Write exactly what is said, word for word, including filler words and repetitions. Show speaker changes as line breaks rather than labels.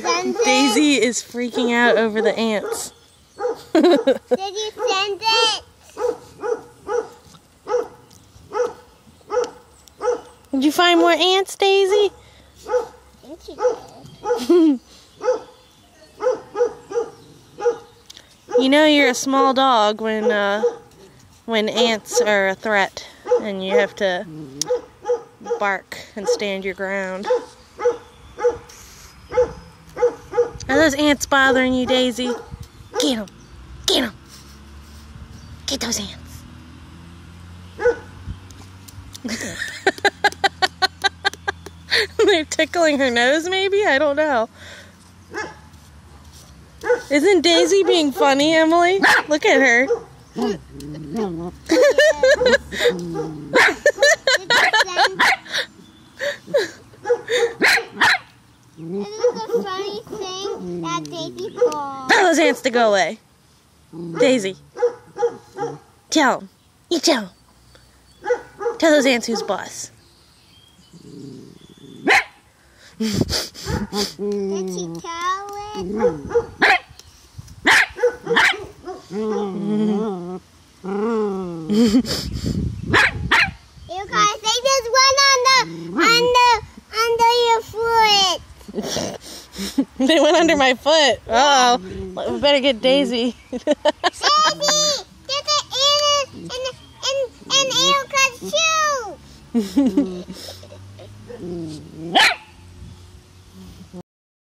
send it?
Daisy is freaking out over the ants.
Did you send it?
Did you find more ants, Daisy?
I think you did.
You know you're a small dog when uh, when ants are a threat, and you have to bark and stand your ground. Are those ants bothering you, Daisy? Get them! Get them! Get those ants! They're tickling her nose, maybe? I don't know. Isn't Daisy being funny, Emily? Look at her.
This is a funny thing that Daisy saw.
Tell those ants to go away. Daisy. Tell them. You tell them. Tell those ants who's boss.
Did she tell it? You guys, they just went under, under, under your foot.
They went under my foot. Uh oh. We better get Daisy.
Daisy, get the ant and and and Erica's shoe.